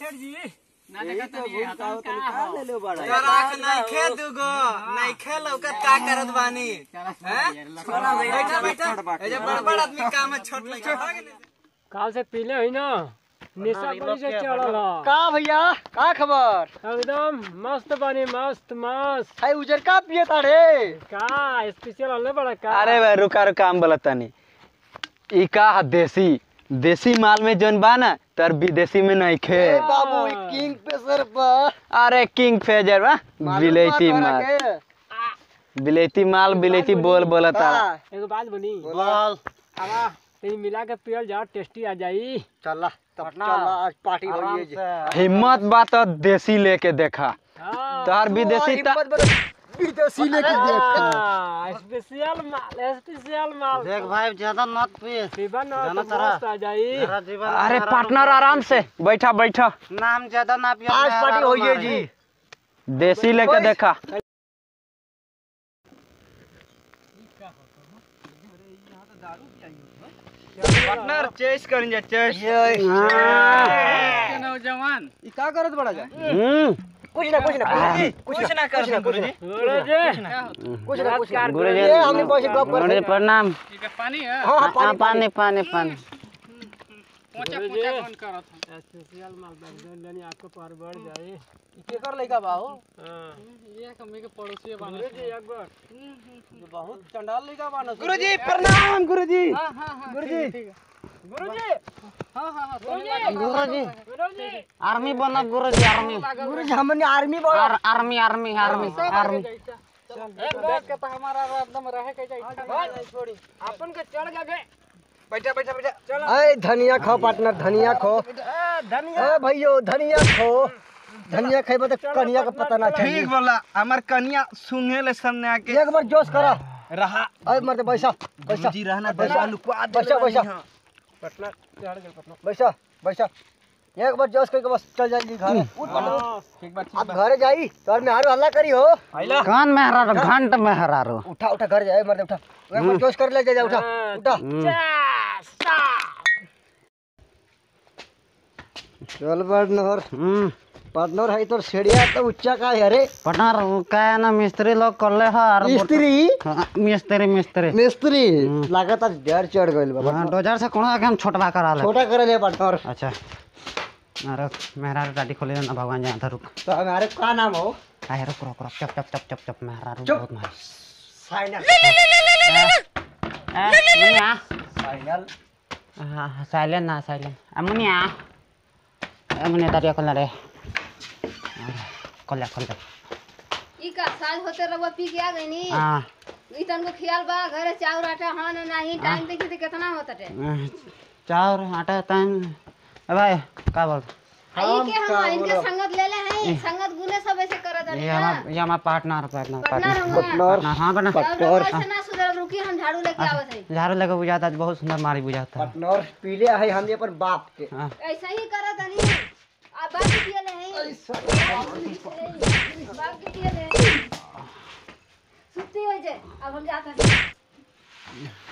सेठ जी ना देखा तो ये हाथ का ले लो बड़ा राख नहीं खे दुगो नहीं खे लौकत का करत बानी बैठा बैठा ए जे बड़ आदमी काम में छोट लइका काल से पीले हुई ना निशा बड़ी से चढ़ल का भैया का खबर एकदम मस्त बनी मस्त मस्त हाय उजर का पिए ताड़े का स्पेशल हल्ले बड़ा का अरे भाई रुका रुका हम बोलत तनी ई का देसी माल में जौन बा ना तर विदेशी में नहीं खे बाबू किंग पेसर बा अरे किंग फेजर बा बिलेती माल बोलता एगो बात बनी बोल आवा तेरी मिला के पियल जाओ टेस्टी आ जाई चला तब चला आज पार्टी होई है हिम्मत बा तो देसी लेके देखा तार विदेशी विदेशी लेके देख स्पेशल माल देख भाई ज्यादा मत पी पीबा ना तो मस्त आ जाई अरे पार्टनर आराम से बैठा बैठा नाम ज्यादा ना पियो आज पार्टी होई है जी देसी लेके देखा पार्टनर चेस करें जा चेस नौजवान ई का करत बड़ा जा कुछ ना गुरुजी गुरुजी ये हमने पैसे गप कर गुरुजी प्रणाम ठीक है पानी है हां पानी पोंचा पोंचा कौन करत स्पेशल माल बन लेनी आपको पर बढ़ जाए के कर लइका बा हो ये कमी के पड़ोसी बन गुरुजी एक बार बहुत चंडाल लइका बा ना गुरुजी प्रणाम गुरुजी गुरुजी गुरुजी आर्मी बना गुरुजी हमने आर्मी बा आर्मी एक देख के तो हमारा एकदम रहे के जाई छोड़ी अपन के चढ़ गए बैठा बैठा बैठा चलो ए धनिया खो पार्टनर धनिया खो ए भैयो धनिया खो धनिया खाइबा त कनिया का पता ना चली ठीक बोला हमार कन्या सुंगे ले सामने आके एक बार जोश करा रहा ए मरते पैसा जी रहना पैसा लुकवा दे पटना चढ़ गए पटना पैसा एक बार जोश करके बस चल जाई घर उठ पार्टनर ठीक बात अब घरे जाई तोर में हारू हल्ला करी हो आइला कान में हरा घंट में हरा रो उठा जा ए मरते उठा एक बार जोश कर ले जा उठा चल पार्टनर है तो सेड़िया तो ऊंचा का है रे पार्टनर का है ना मिस्त्री लोग कर ले मिस्त्री लागत आज डर चढ़ गइल बा 2000 से कोनो हम छोटवा करा ले छोटा करे ले पार्टनर अच्छा अरे मेरा गाड़ी खोले ना भगवान जान था रुक तो हमारे का नाम हो आए रुक चप मेरा रुक चुप। बहुत मार फाइनल साइलेंट अमुनिया अमुनिया तारिया खोल रे खोल ई का साल होते रहुआ पी के आ गई नी हां ई तनको ख्याल बा घरे चाउर आटा हां ना नहीं टाइम देखी तो कितना होता टे चाउर आटा टाइम भाई का बोल आई के हम इनके संगत ले हैं संगत गुने सब ऐसे करत है ये हमारा पार्टनर पार्टनर हां बना पार्टनर ना सुधर रुकी हम झाड़ू लेके आवत है झाड़ू लेके बुझाता बहुत सुंदर मारी बुझाता पार्टनर पीले है हम ये पर बाप के ऐसा ही करत नहीं आ बात किए ले हैं बात किए ले सुती हो जाए अब हम जाते हैं